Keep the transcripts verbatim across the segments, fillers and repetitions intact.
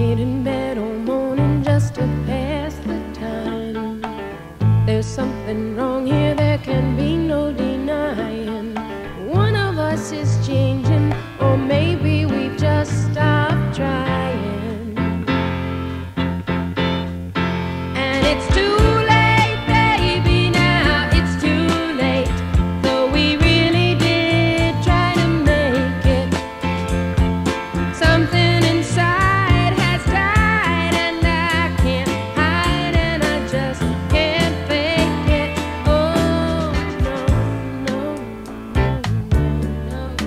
laid in bed all morning just to pass the time. There's something wrong here, there can be no denying. One of us is changing, or maybe we've just stopped trying. And it's too late, baby, now it's too late. Though we really did try to make it, something inside has died, and I can't hide, and I just can't fake it. Oh, no, no, no, no,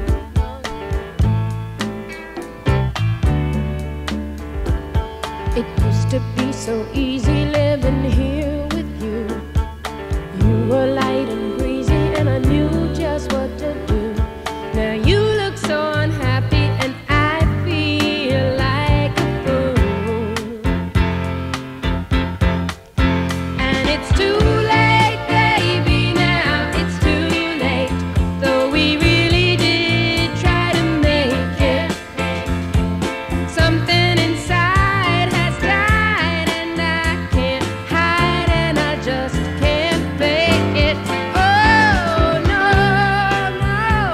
no. It used to be so easy living here with you. You were light and breezy, and I knew just what to do. Now you look so unhappy, and I feel like a fool. And it's too late, baby, now it's too late. Though we really did try to make it, something inside has died, and I can't hide, and I just can't fake it. Oh, no, no.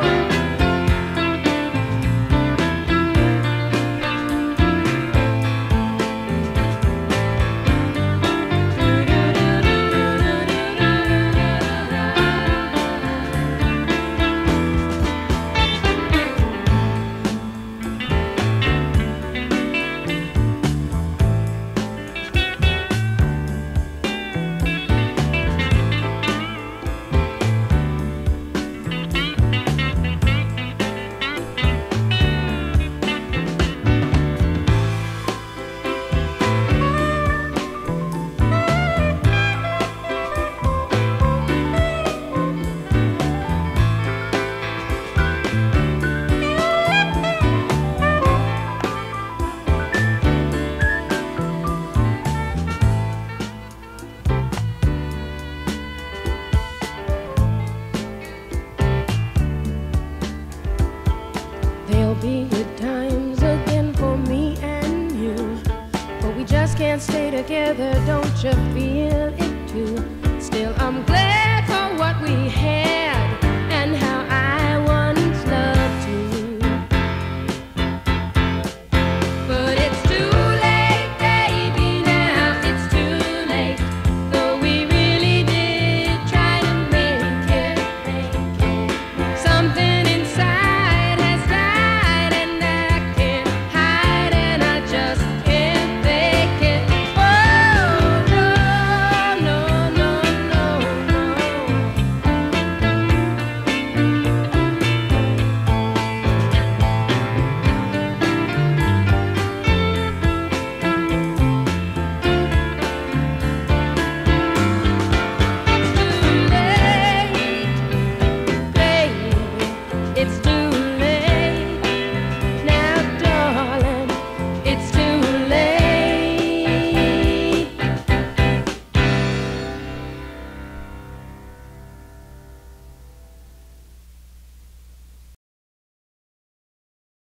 There'll be good times again for me and you, but we just can't stay together, don't you feel?